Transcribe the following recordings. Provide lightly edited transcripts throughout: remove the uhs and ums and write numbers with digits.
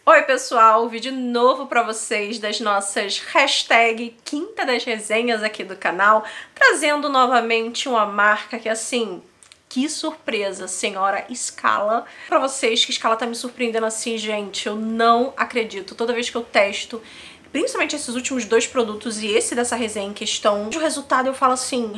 Oi pessoal, vídeo novo pra vocês das nossas hashtag Quinta das Resenhas aqui do canal, trazendo novamente uma marca que assim, que surpresa, senhora Scala. Pra vocês que Scala tá me surpreendendo assim, gente, eu não acredito, toda vez que eu testo, principalmente esses últimos dois produtos e esse dessa resenha em questão, o resultado eu falo assim,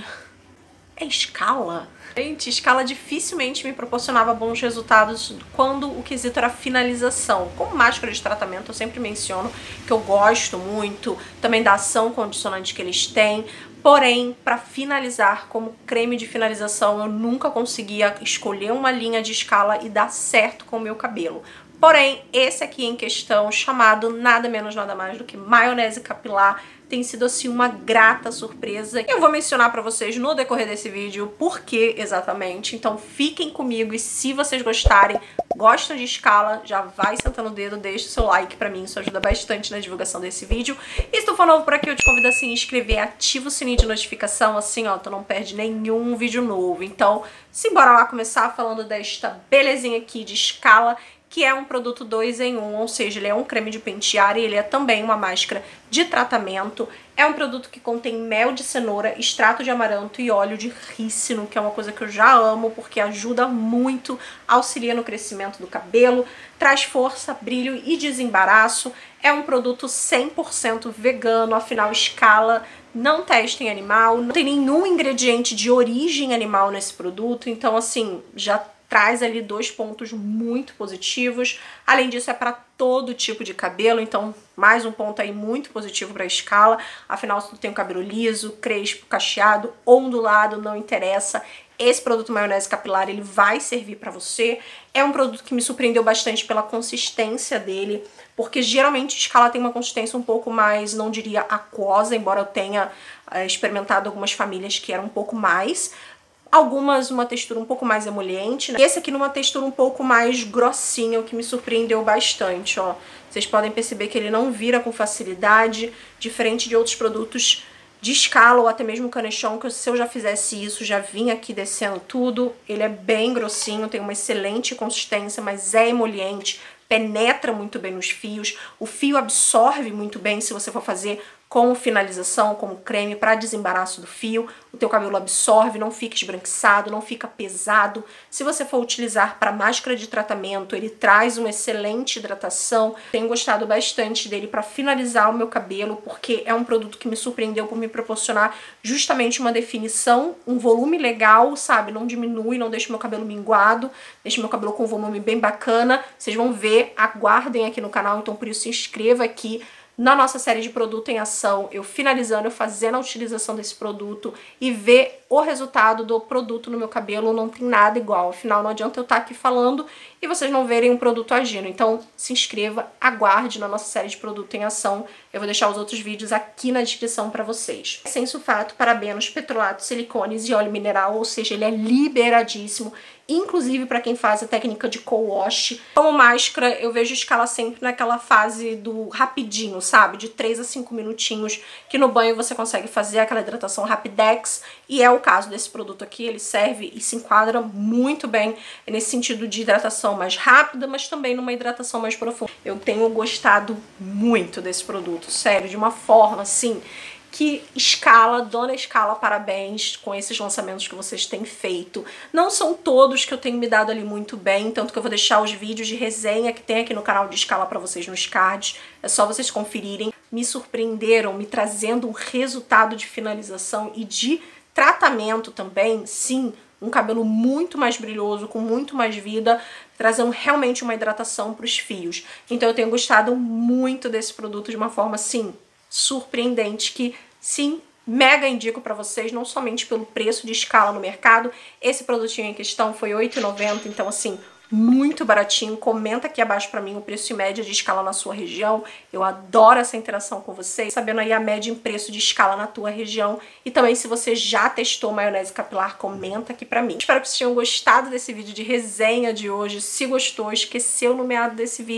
é Scala? Gente, Scala dificilmente me proporcionava bons resultados quando o quesito era finalização. Como máscara de tratamento, eu sempre menciono que eu gosto muito também da ação condicionante que eles têm. Porém, para finalizar como creme de finalização, eu nunca conseguia escolher uma linha de Scala e dar certo com o meu cabelo. Porém, esse aqui em questão, chamado nada menos nada mais do que maionese capilar, tem sido assim uma grata surpresa. Eu vou mencionar pra vocês no decorrer desse vídeo por que exatamente, então fiquem comigo e se vocês gostarem, gostam de Scala, já vai sentando o dedo, deixa o seu like pra mim, isso ajuda bastante na divulgação desse vídeo. E se tu for novo por aqui, eu te convido a se inscrever, ativa o sininho de notificação, assim ó, tu não perde nenhum vídeo novo. Então, simbora lá começar falando desta belezinha aqui de Scala, que é um produto 2 em 1, ou seja, ele é um creme de pentear e ele é também uma máscara de tratamento. É um produto que contém mel de cenoura, extrato de amaranto e óleo de rícino, que é uma coisa que eu já amo, porque ajuda muito, auxilia no crescimento do cabelo, traz força, brilho e desembaraço. É um produto 100% vegano, afinal Scala não testa em animal, não tem nenhum ingrediente de origem animal nesse produto, então assim, já traz ali dois pontos muito positivos. Além disso, é para todo tipo de cabelo, então mais um ponto aí muito positivo para a Scala. Afinal, se tu tem um cabelo liso, crespo, cacheado, ondulado, não interessa, esse produto maionese capilar ele vai servir para você. É um produto que me surpreendeu bastante pela consistência dele, porque geralmente Scala tem uma consistência um pouco mais, não diria aquosa, embora eu tenha experimentado algumas famílias que eram um pouco mais. Algumas uma textura um pouco mais emoliente, né? Esse aqui numa textura um pouco mais grossinha, o que me surpreendeu bastante, ó. Vocês podem perceber que ele não vira com facilidade, diferente de outros produtos de Scala ou até mesmo Canechon, que se eu já fizesse isso, já vinha aqui descendo tudo. Ele é bem grossinho, tem uma excelente consistência, mas é emoliente, penetra muito bem nos fios, o fio absorve muito bem se você for fazer como finalização, como creme para desembaraço do fio, o teu cabelo absorve, não fica esbranquiçado, não fica pesado. Se você for utilizar para máscara de tratamento, ele traz uma excelente hidratação. Tenho gostado bastante dele para finalizar o meu cabelo, porque é um produto que me surpreendeu por me proporcionar justamente uma definição, um volume legal, sabe? Não diminui, não deixa meu cabelo minguado, deixa meu cabelo com um volume bem bacana. Vocês vão ver, aguardem aqui no canal, então por isso se inscreva aqui. Na nossa série de produto em ação, eu finalizando, eu fazendo a utilização desse produto e ver o resultado do produto no meu cabelo, não tem nada igual. Afinal, não adianta eu estar aqui falando e vocês não verem um produto agindo. Então, se inscreva, aguarde na nossa série de produto em ação. Eu vou deixar os outros vídeos aqui na descrição para vocês. Sem sulfato, parabenos, petrolato, silicones e óleo mineral, ou seja, ele é liberadíssimo. Inclusive para quem faz a técnica de co-wash. Como máscara, eu vejo Scala sempre naquela fase do rapidinho, sabe? De 3 a 5 minutinhos, que no banho você consegue fazer aquela hidratação rapidex. E é o caso desse produto aqui, ele serve e se enquadra muito bem nesse sentido de hidratação mais rápida, mas também numa hidratação mais profunda. Eu tenho gostado muito desse produto, sério, de uma forma assim que Scala, dona Scala, parabéns com esses lançamentos que vocês têm feito. Não são todos que eu tenho me dado ali muito bem, tanto que eu vou deixar os vídeos de resenha que tem aqui no canal de Scala para vocês nos cards, é só vocês conferirem. Me surpreenderam, me trazendo um resultado de finalização e de tratamento também, sim, um cabelo muito mais brilhoso, com muito mais vida, trazendo realmente uma hidratação para os fios. Então eu tenho gostado muito desse produto de uma forma, assim, surpreendente, que sim, mega indico para vocês, não somente pelo preço de Scala no mercado. Esse produtinho em questão foi R$ 8,90, então assim, muito baratinho. Comenta aqui abaixo pra mim o preço em média de Scala na sua região. Eu adoro essa interação com vocês, sabendo aí a média em preço de Scala na tua região. E também se você já testou maionese capilar, comenta aqui pra mim. Espero que vocês tenham gostado desse vídeo de resenha de hoje. Se gostou, esqueceu o nomeado desse vídeo,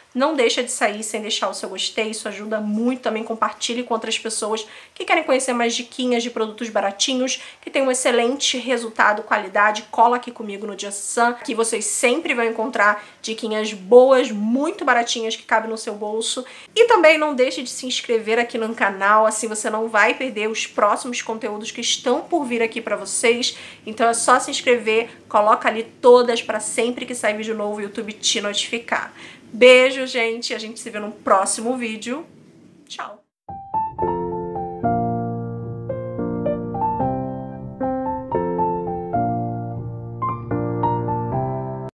Não deixa de sair sem deixar o seu gostei, isso ajuda muito também. Compartilhe com outras pessoas que querem conhecer mais diquinhas de produtos baratinhos, que tem um excelente resultado, qualidade. Cola aqui comigo no Just-Sun, que vocês sempre vão encontrar diquinhas boas, muito baratinhas, que cabem no seu bolso. E também não deixe de se inscrever aqui no canal, assim você não vai perder os próximos conteúdos que estão por vir aqui pra vocês. Então é só se inscrever, coloca ali todas para sempre que sair vídeo novo o YouTube te notificar. Beijo, gente. A gente se vê no próximo vídeo. Tchau!